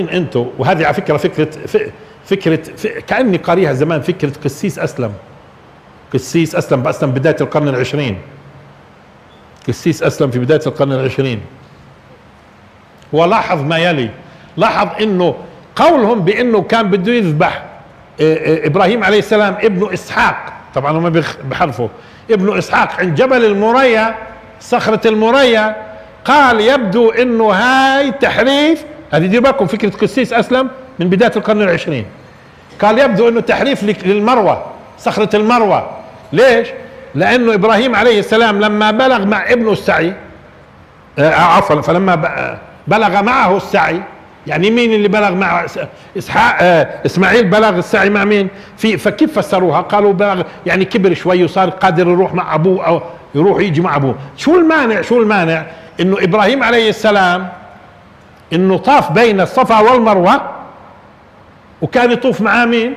انتم، وهذه على فكره فكره كاني قاريها زمان، فكره قسيس اسلم بأسلم بدايه القرن العشرين. قسيس اسلم في بدايه القرن العشرين، ولاحظ ما يلي. لاحظ انه قولهم بانه كان بده يذبح ابراهيم عليه السلام ابنه اسحاق، طبعا هم بحرفوا ابنه اسحاق عند جبل المريا، صخرة المريا. قال يبدو انه هاي تحريف، هذه دير بالكم فكرة قسيس اسلم من بداية القرن العشرين. قال يبدو انه تحريف للمروة، صخرة المروة. ليش؟ لانه ابراهيم عليه السلام لما بلغ مع ابنه السعي، عفوا، فلما بلغ معه السعي، يعني مين اللي بلغ مع اسحاق؟ اسماعيل بلغ السعي مع مين؟ فكيف فسروها؟ قالوا بلغ يعني كبر شوي وصار قادر يروح مع ابوه او يروح يجي مع ابوه. شو المانع انه ابراهيم عليه السلام انه طاف بين الصفا والمروه، وكان يطوف معاه مين؟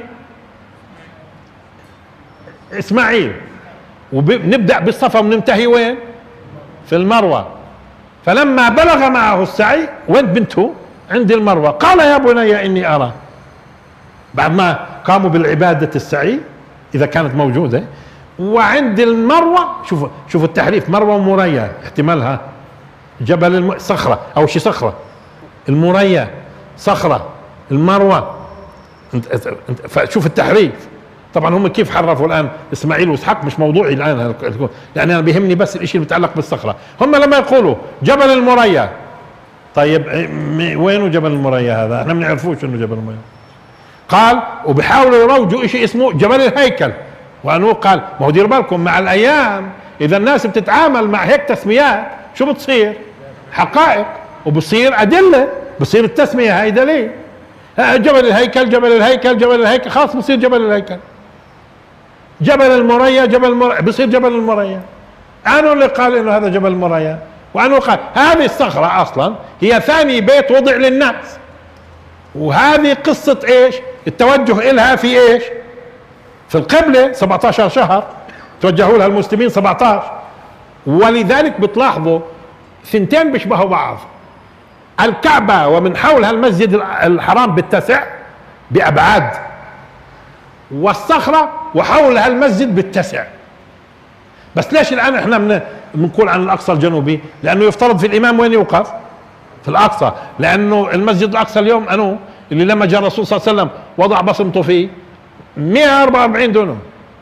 اسماعيل. ونبدأ بالصفا وننتهي وين؟ في المروة. فلما بلغ معه السعي، وين بنته؟ عند المروة. قال يا بني إني أرى، بعد ما قاموا بالعبادة السعي إذا كانت موجودة، وعند المروة شوفوا التحريف، مروة ومريا احتمالها جبل صخرة أو شي صخرة، المريا صخرة، المروة. فشوف التحريف. طبعا هم كيف حرفوا الان اسماعيل واسحاق مش موضوعي الان، لان انا بيهمني بس الاشي المتعلق بالصخره. هم لما يقولوا جبل المريا، طيب وينه جبل المريا هذا؟ احنا ما بنعرفوش انه جبل المريا. قال وبحاولوا يروجوا شيء اسمه جبل الهيكل، وانه قال ما هو دير بالكم مع الايام اذا الناس بتتعامل مع هيك تسميات شو بتصير؟ حقائق، وبصير ادله، بصير التسميه هاي دليل. جبل الهيكل جبل الهيكل جبل الهيكل، خلاص بصير جبل الهيكل. جبل المريا بصير جبل المريا. أنا اللي قال انه هذا جبل المريا، وأنا قال هذه الصخرة اصلا هي ثاني بيت وضع للناس، وهذه قصة ايش؟ التوجه الها في ايش؟ في القبلة 17 شهر توجهوا لها المسلمين 17. ولذلك بتلاحظوا ثنتين بيشبهوا بعض، الكعبة ومن حولها المسجد الحرام بالتسع بأبعاد، والصخرة وحولها المسجد بالتسع. بس ليش الآن احنا بنقول عن الأقصى الجنوبي؟ لأنه يفترض في الإمام وين يوقف؟ في الأقصى، لأنه المسجد الأقصى اليوم أنه اللي لما جاء الرسول صلى الله عليه وسلم وضع بصمته فيه 144 دونم،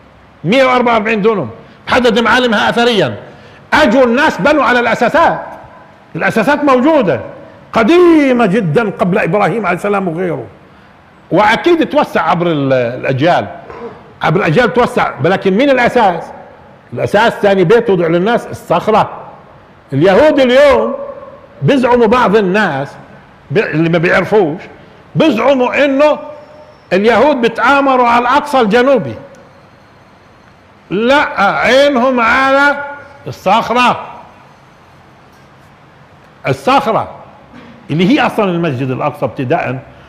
144 دونم حدد معالمها أثريا. أجوا الناس بنوا على الأساسات موجودة قديمة جدا قبل إبراهيم عليه السلام وغيره، وأكيد توسع عبر الأجيال، توسع. ولكن مين الأساس؟ الأساس ثاني بيت وضع للناس الصخرة. اليهود اليوم بيزعموا بعض الناس اللي ما بيعرفوش، بيزعموا إنه اليهود بتآمروا على الأقصى الجنوبي. لا، عينهم على الصخرة اللي هي اصلا المسجد الاقصى ابتداء